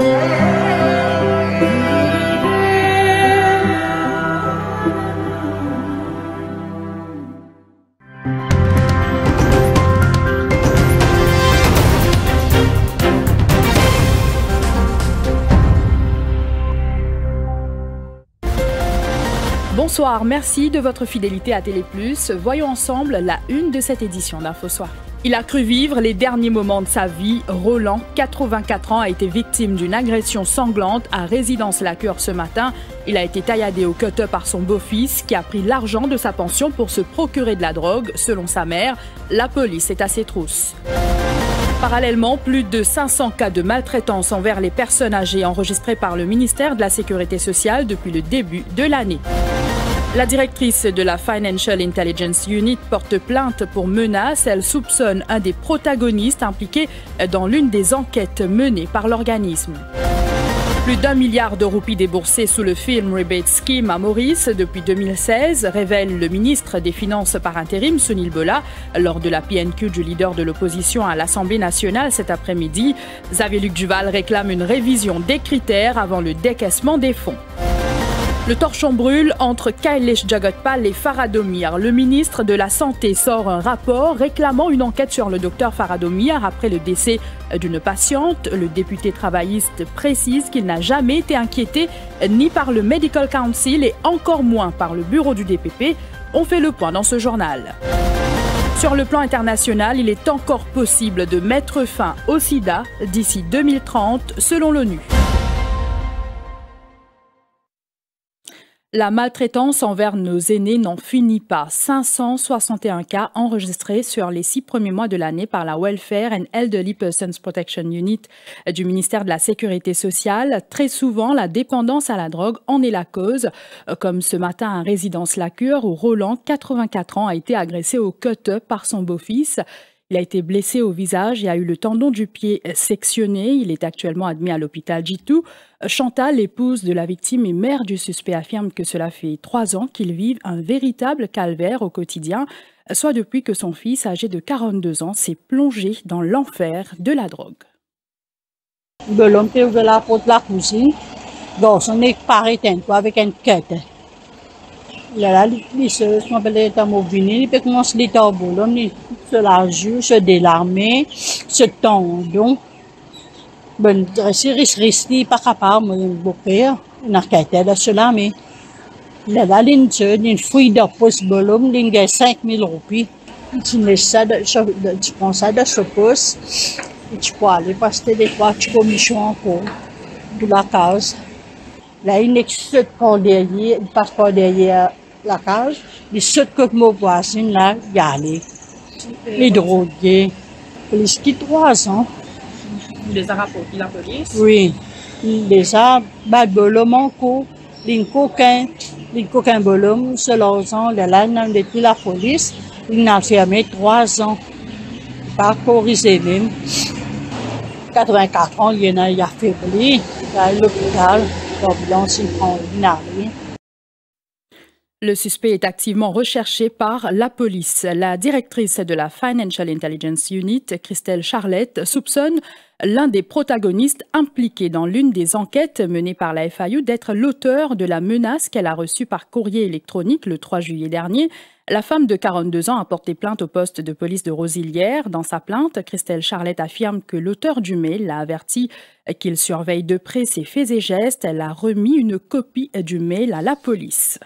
Bonsoir, merci de votre fidélité à Télé+. Voyons ensemble la une de cette édition d'Info Soir. Il a cru vivre les derniers moments de sa vie. Roland, 84 ans, a été victime d'une agression sanglante à Résidence-la-Cure ce matin. Il a été tailladé au cut-up par son beau-fils qui a pris l'argent de sa pension pour se procurer de la drogue. Selon sa mère, la police est à ses trousses. Parallèlement, plus de 500 cas de maltraitance envers les personnes âgées enregistrés par le ministère de la Sécurité sociale depuis le début de l'année. La directrice de la Financial Intelligence Unit porte plainte pour menaces. Elle soupçonne un des protagonistes impliqués dans l'une des enquêtes menées par l'organisme. Plus d'1 milliard de roupies déboursées sous le film Rebate Scheme à Maurice depuis 2016, révèle le ministre des Finances par intérim, Sunil Bola, lors de la PNQ du leader de l'opposition à l'Assemblée nationale cet après-midi. Xavier Luc Duval réclame une révision des critères avant le décaissement des fonds. Le torchon brûle entre Kailesh Jagotpal et Faradomir. Le ministre de la Santé sort un rapport réclamant une enquête sur le docteur Faradomir après le décès d'une patiente. Le député travailliste précise qu'il n'a jamais été inquiété ni par le Medical Council et encore moins par le bureau du DPP. On fait le point dans ce journal. Sur le plan international, il est encore possible de mettre fin au sida d'ici 2030 selon l'ONU. La maltraitance envers nos aînés n'en finit pas. 561 cas enregistrés sur les 6 premiers mois de l'année par la Welfare and Elderly Persons Protection Unit du ministère de la Sécurité sociale. Très souvent, la dépendance à la drogue en est la cause, comme ce matin à Résidence-la-Cure où Roland, 84 ans, a été agressé au cut-up par son beau-fils. Il a été blessé au visage et a eu le tendon du pied sectionné. Il est actuellement admis à l'hôpital Jitu. Chantal, l'épouse de la victime et mère du suspect, affirme que cela fait 3 ans qu'ils vivent un véritable calvaire au quotidien, soit depuis que son fils, âgé de 42 ans, s'est plongé dans l'enfer de la drogue. L'homme qui ouvre la porte de la cuisine, garçon est pareil avec une quête. Là, les sœurs sont appelées à m'ouvrir, ils peuvent commencer les tambours, l'homme se la joue, se délarmer, se tendon. Bon, si risque pas capable, mon beau-père, une enquête de cela, mais là, une fouille de poste, l'homme, il gagne 5 000 roupies. Tu prends ça de ce poste, et tu peux aller passer des 3 commissions encore pour la case. Là, il passe par derrière la case, il saute comme mon voisin, là, il y a les drogués. Police qui 3 ans. Vous les a rapportés la police? Oui. Il les a battu encore. Les coquins bolom, selon là, depuis la police, il a fermé 3 ans. Pas corrigé même. 84 ans, il a affaibli. Il a l'hôpital. L'ambulance, il prend une arrêt. Le suspect est activement recherché par la police. La directrice de la Financial Intelligence Unit, Christelle Charlette, soupçonne l'un des protagonistes impliqués dans l'une des enquêtes menées par la FIU d'être l'auteur de la menace qu'elle a reçue par courrier électronique le 3 juillet dernier. La femme de 42 ans a porté plainte au poste de police de Rosilière. Dans sa plainte, Christelle Charlette affirme que l'auteur du mail l'a averti qu'il surveille de près ses faits et gestes. Elle a remis une copie du mail à la police.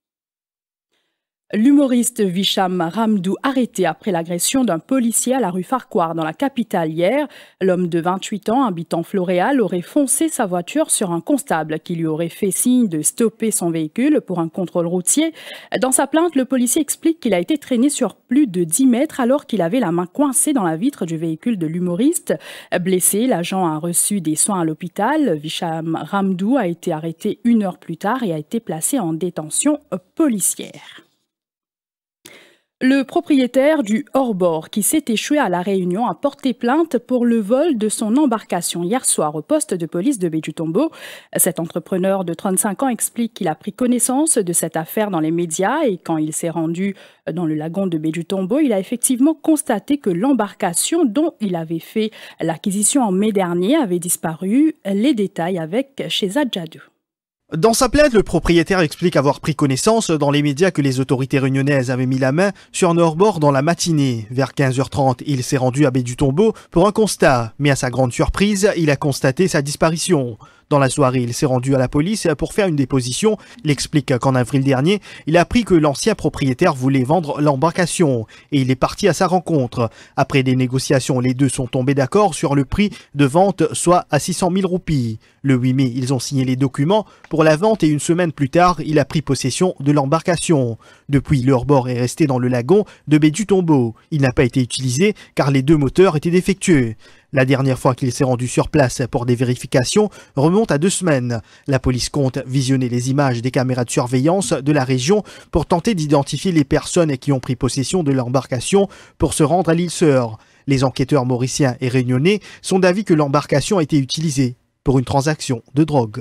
L'humoriste Visham Ramdou arrêté après l'agression d'un policier à la rue Farquhar dans la capitale hier. L'homme de 28 ans habitant Floréal aurait foncé sa voiture sur un constable qui lui aurait fait signe de stopper son véhicule pour un contrôle routier. Dans sa plainte, le policier explique qu'il a été traîné sur plus de 10 mètres alors qu'il avait la main coincée dans la vitre du véhicule de l'humoriste. Blessé, l'agent a reçu des soins à l'hôpital. Visham Ramdou a été arrêté 1 heure plus tard et a été placé en détention policière. Le propriétaire du hors-bord qui s'est échoué à La Réunion a porté plainte pour le vol de son embarcation hier soir au poste de police de Baie-du-Tombeau. Cet entrepreneur de 35 ans explique qu'il a pris connaissance de cette affaire dans les médias et quand il s'est rendu dans le lagon de Baie-du-Tombeau, il a effectivement constaté que l'embarcation dont il avait fait l'acquisition en mai dernier avait disparu. Les détails avec Shehzad Jadou. Dans sa plainte, le propriétaire explique avoir pris connaissance dans les médias que les autorités réunionnaises avaient mis la main sur un hors-bord dans la matinée. Vers 15h30, il s'est rendu à Baie-du-Tombeau pour un constat, mais à sa grande surprise, il a constaté sa disparition. Dans la soirée, il s'est rendu à la police pour faire une déposition. Il explique qu'en avril dernier, il a appris que l'ancien propriétaire voulait vendre l'embarcation et il est parti à sa rencontre. Après des négociations, les deux sont tombés d'accord sur le prix de vente, soit à 600 000 roupies. Le 8 mai, ils ont signé les documents pour la vente et une semaine plus tard, il a pris possession de l'embarcation. Depuis, le hors-bord est resté dans le lagon de Baie-du-Tombeau. Il n'a pas été utilisé car les deux moteurs étaient défectueux. La dernière fois qu'il s'est rendu sur place pour des vérifications remonte à 2 semaines. La police compte visionner les images des caméras de surveillance de la région pour tenter d'identifier les personnes qui ont pris possession de l'embarcation pour se rendre à l'île Sœur. Les enquêteurs mauriciens et réunionnais sont d'avis que l'embarcation a été utilisée pour une transaction de drogue.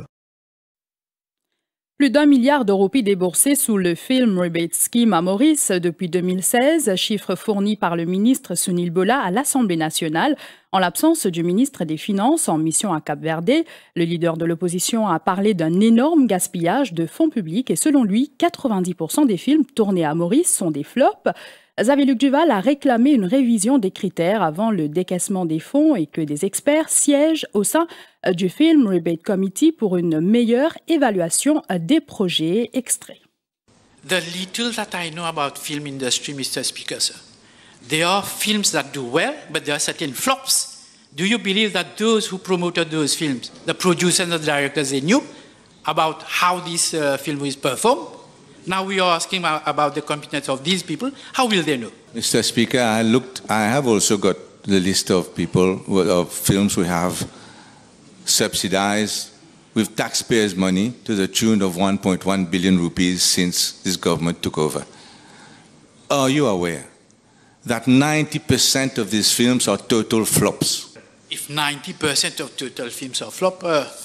Plus d'1 milliard de roupies déboursés sous le Film Rebate Scheme à Maurice depuis 2016, chiffre fourni par le ministre Sunil Bola à l'Assemblée nationale. En l'absence du ministre des Finances en mission à Cap-Verde, le leader de l'opposition a parlé d'un énorme gaspillage de fonds publics et selon lui, 90% des films tournés à Maurice sont des flops. Xavier-Luc Duval a réclamé une révision des critères avant le décaissement des fonds et que des experts siègent au sein du Film Rebate Committee pour une meilleure évaluation des projets extraits. The little that I know about film industry, Mr. Speaker, sir, there are films that do well, but there are certain flops. Do you believe that those who promoted those films, the producers and the directors, they knew about how this film was performed? Now we are asking about the competence of these people. How will they know? Mr. Speaker, I have also got the list of people, of films we have subsidized with taxpayers' money to the tune of 1.1 billion rupees since this government took over. Are you aware that 90% of these films are total flops? If 90% of total films are flop,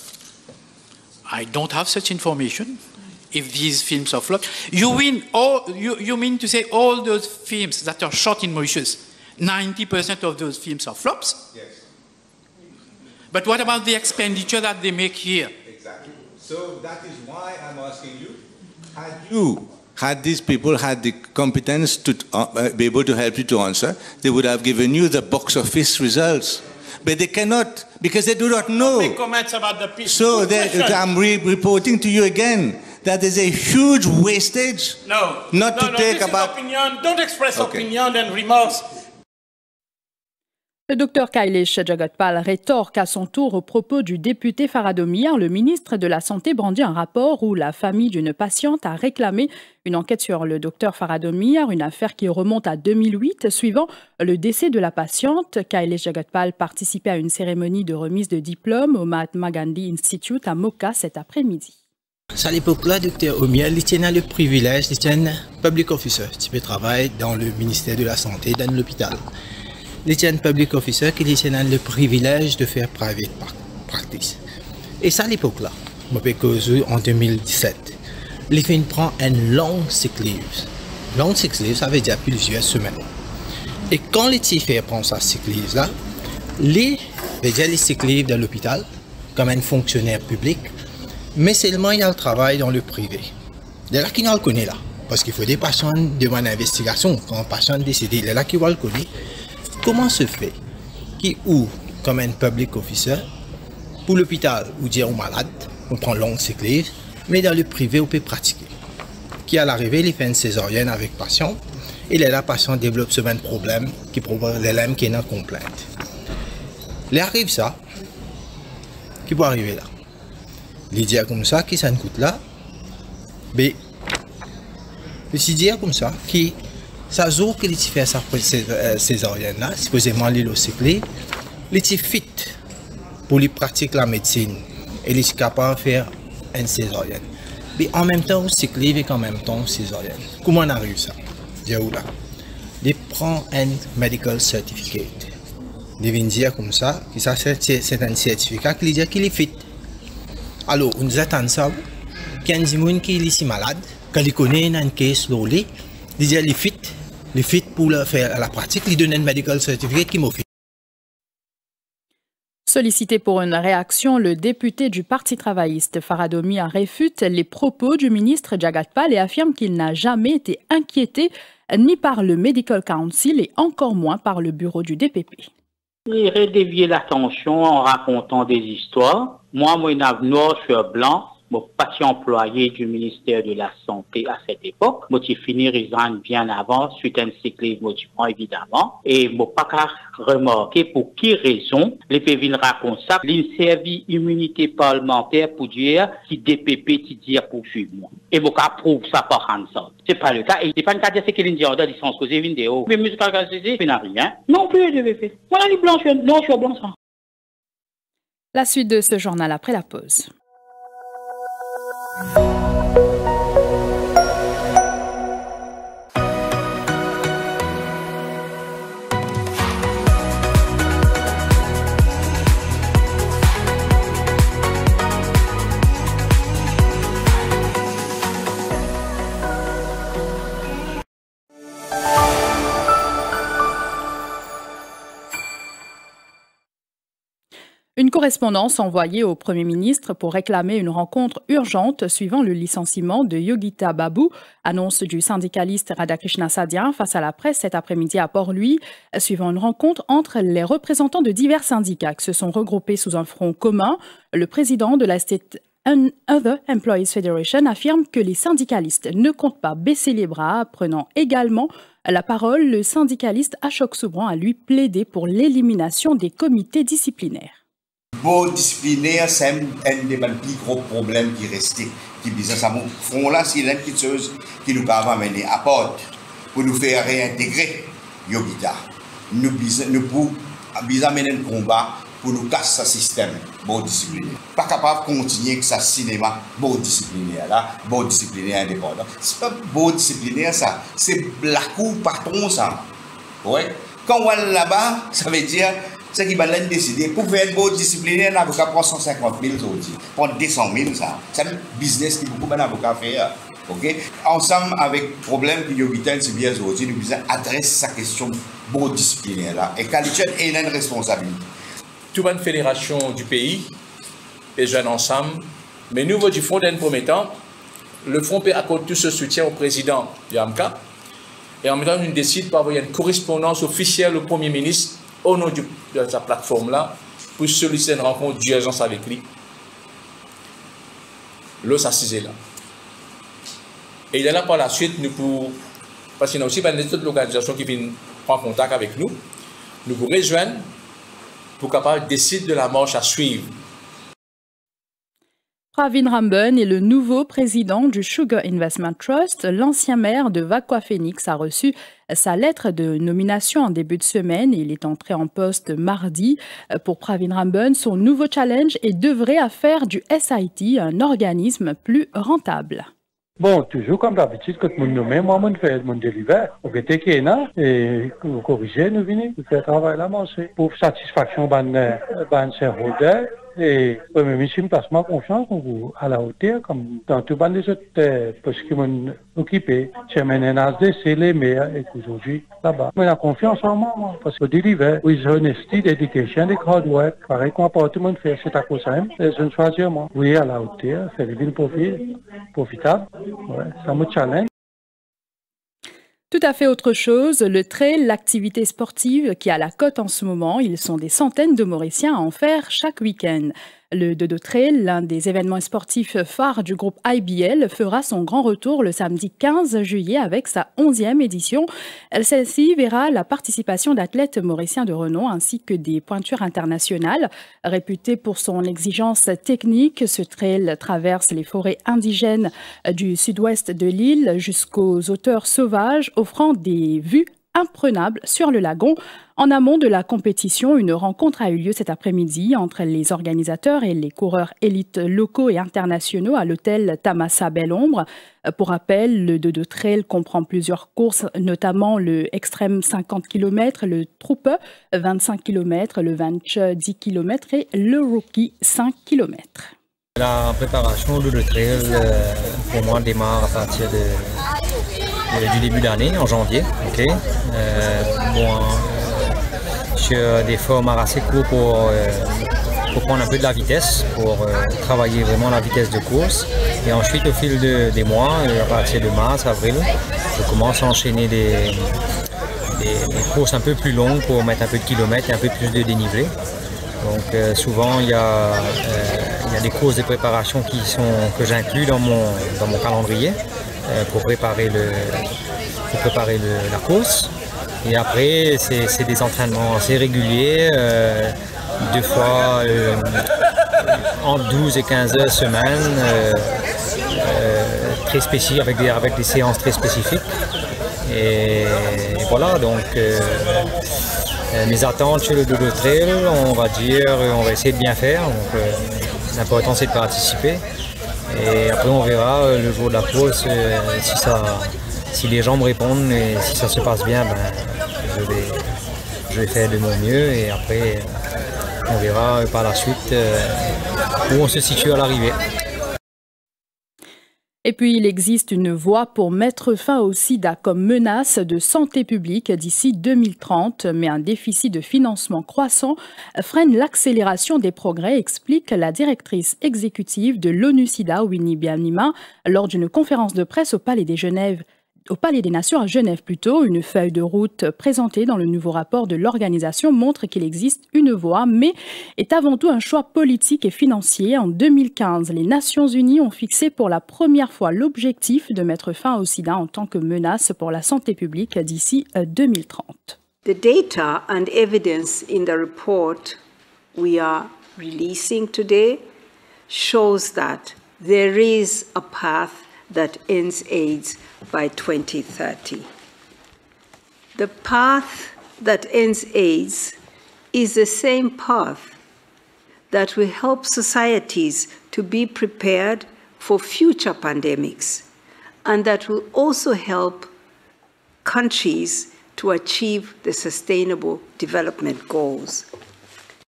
I don't have such information. If these films are flop, you mean to say all those films that are shot in Mauritius, 90% of those films are flops? Yes. But what about the expenditure that they make here? Exactly. So that is why I'm asking you, had these people had the competence to be able to help you to answer, they would have given you the box office results. But they cannot, because they do not know. Make comments about the people. So I'm reporting to you again that there's a huge wastage. No. Not to take about. Opinion. Don't express opinion and remarks. Le docteur Kailesh Jagotpal rétorque à son tour aux propos du député Faradomir. Le ministre de la Santé brandit un rapport où la famille d'une patiente a réclamé une enquête sur le docteur Faradomir, une affaire qui remonte à 2008. Suivant le décès de la patiente, Kailesh Jagotpal participait à une cérémonie de remise de diplôme au Mahatma Gandhi Institute à Mocha cet après-midi. À l'époque-là, docteur Omiel, il tenait le privilège, il tenait public officer, qui peut travailler dans le ministère de la Santé, dans l'hôpital. Il tenait public officer qui tenait le privilège de faire private practice. Et ça, à l'époque-là, en 2017, il prend un long sick leave. Long sick leave, ça veut dire plusieurs semaines. Et quand les TFR prend sa sick leave-là, les sick leave de l'hôpital, comme un fonctionnaire public, mais seulement il y a le travail dans le privé. C'est là qu'il le connaît là. Parce qu'il faut des patients devant l'investigation. Quand un patient décédé, il est là qu'il va le connaître. Comment se fait qu'il ouvre comme un public officer pour l'hôpital ou dire aux malades, on prend long sick leave, mais dans le privé on peut pratiquer. Qui à l'arrivée, il fait une césarienne avec patient, et là, le patient développe ce même problème qui provoque l'élève qui est en complainte. Il arrive ça, qui peut arriver là. Il dit comme ça, qui ça ne coûte là, mais il dit comme ça, qui ça joue qu'il fait sa césarienne là, supposément l'île au cycle, il est fit pour lui pratiquer la médecine et il est capable de faire une césarienne. Mais en même temps, au cycle et en même temps, césarienne. Comment on arrive ça? Là. de prendre un medical certificate. De venir dire comme ça, que ça c'est un certificat qui dit qu'il est fit. Alors, on nous attend ça, qu'il y a des gens qui sont malades, qu'ils connaissent un cas slowly, ils disent qu'il est fit pour faire la pratique, ils donnent un medical certificate qui m'a fait. Sollicité pour une réaction, le député du Parti travailliste Faradomi a réfuté les propos du ministre Jagat Pal et affirme qu'il n'a jamais été inquiété ni par le Medical Council et encore moins par le bureau du DPP. Il redévier l'attention en racontant des histoires. Moi, noir sur blanc, mon parti employé du ministère de la Santé à cette époque, moi, j'ai fini resign bien avant, suite à un cycle motivant évidemment, et moi, pas qu'à remarquer pour qui raison les pévines racontent ça, l'inservi immunité parlementaire pour dire si DPP qui dit poursuivre moi. Et moi, approuve ça par Hanson. C'est pas le cas, et c'est pas une cas de ce qu'il dit en licence causée vidéo. Mais musical causée, il n'a rien. Non plus, je vais faire. Voilà les blancs, non, sur blanc, ça. La suite de ce journal après la pause. Une correspondance envoyée au Premier ministre pour réclamer une rencontre urgente suivant le licenciement de Yogita Babu, annonce du syndicaliste Radhakrishna Sadhya face à la presse cet après-midi à Port-Louis, suivant une rencontre entre les représentants de divers syndicats qui se sont regroupés sous un front commun. Le président de la State Other Employees Federation affirme que les syndicalistes ne comptent pas baisser les bras, prenant également la parole. Le syndicaliste Ashok Soubran a lui plaidé pour l'élimination des comités disciplinaires. Bon disciplinaire, c'est un des plus gros problèmes qui restait. Qui disait ça, font là, c'est l'une des choses qui nous va amener à porte pour nous faire réintégrer Yogita. Nous besoin mener un combat pour nous casser ce système bon disciplinaire. Pas capable de continuer avec ce cinéma bon disciplinaire là, bon disciplinaire indépendant. C'est pas bon disciplinaire ça, c'est la cour patron ça. Ouais. Quand on va là-bas, ça veut dire ce qui va décider pour faire un bon disciplinaire, un avocat prend 150 000 aujourd'hui, prend 200 000 ça. C'est un business qui beaucoup d'avocats faire. Ok? Ensemble avec le problème que Yogita c'est bien aujourd'hui, nous devons adresser sa question bon disciplinaire là. Et Kalitchen est une responsabilité. Toute une fédération du pays, les jeunes ensemble, mais nous, du front d'un premier temps, le front peut accorder tout ce soutien au président Yamka. Et en même temps, nous décidons par une correspondance officielle au Premier ministre au nom de sa plateforme-là pour solliciter une rencontre d'urgence avec lui. L'eau s'assisait là. Et il est là par la suite, nous pour, parce qu'il y a aussi toute l'organisation qui vient prendre contact avec nous, nous vous rejoignons pour capable décider de la marche à suivre. Pravin Ramban est le nouveau président du Sugar Investment Trust. L'ancien maire de Vakwa Phoenix a reçu sa lettre de nomination en début de semaine et il est entré en poste mardi. Pour Pravin Ramban, son nouveau challenge est d'œuvrer à faire du SIT un organisme plus rentable. Bon, toujours comme d'habitude, quand mon nommé, moi, je fais mon délivre. Au côté qui est là, et corriger, nous venons, nous faire travail là, pour satisfaction de shareholder. Et le Premier ministre me place ma confiance à la hauteur, comme dans tout le les autres postes qui m'ont occupé. Chairman NSD, c'est les meilleurs et aujourd'hui là-bas. Mais la confiance en moi, parce que deliver with honesty, dedication, et hard work, pareil qu'on apporte tout le monde fait, c'est à cause de ça. Je ne choisis moi. Oui, à la hauteur, faire des profitable. Ouais, ça me challenge. Tout à fait autre chose, le trail, l'activité sportive qui a la cote en ce moment, ils sont des centaines de Mauriciens à en faire chaque week-end. Le Dodo Trail, l'un des événements sportifs phares du groupe IBL, fera son grand retour le samedi 15 juillet avec sa 11e édition. Celle-ci verra la participation d'athlètes mauriciens de renom ainsi que des pointures internationales. Réputé pour son exigence technique, ce trail traverse les forêts indigènes du sud-ouest de l'île jusqu'aux hauteurs sauvages, offrant des vues imprenable sur le lagon. En amont de la compétition, une rencontre a eu lieu cet après-midi entre les organisateurs et les coureurs élites locaux et internationaux à l'hôtel Tamassa Belle-Ombre. Pour rappel, le Dodo Trail comprend plusieurs courses, notamment le Extreme 50 km, le Trooper 25 km, le Venture 10 km et le Rookie 5 km. La préparation au Dodo Trail, pour moi, démarre à partir du début d'année, en janvier. Okay. Sur des formats assez courts pour prendre un peu de la vitesse, pour travailler vraiment la vitesse de course. Et ensuite, au fil des mois, à partir de mars, avril, je commence à enchaîner des courses un peu plus longues pour mettre un peu de kilomètres et un peu plus de dénivelé. Donc souvent, il y a des courses de préparation que j'inclus dans mon calendrier pour préparer la course. Et après, c'est des entraînements assez réguliers, 2 fois entre 12 et 15 heures semaine, très spécifiques, avec des séances très spécifiques. Et voilà, donc mes attentes sur le Dodo Trail, on va essayer de bien faire. L'important c'est de participer. Et après on verra le jour de la course si les gens me répondent et si ça se passe bien, je vais faire de mon mieux et après on verra par la suite où on se situe à l'arrivée. Et puis, il existe une voie pour mettre fin au sida comme menace de santé publique d'ici 2030, mais un déficit de financement croissant freine l'accélération des progrès, explique la directrice exécutive de l'ONU-SIDA, Winnie Byanyima, lors d'une conférence de presse au Palais des Nations à Genève plutôt. Une feuille de route présentée dans le nouveau rapport de l'organisation montre qu'il existe une voie, mais est avant tout un choix politique et financier. En 2015, les Nations Unies ont fixé pour la première fois l'objectif de mettre fin au sida en tant que menace pour la santé publique d'ici 2030. The data and evidence in the report we are releasing today shows that there is a path that ends AIDS by 2030. The path that ends AIDS is the same path that will help societies to be prepared for future pandemics and that will also help countries to achieve the Sustainable Development Goals.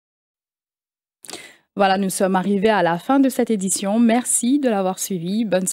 Voilà, nous sommes arrivés à la fin de cette édition. Merci de l'avoir suivi. Bonne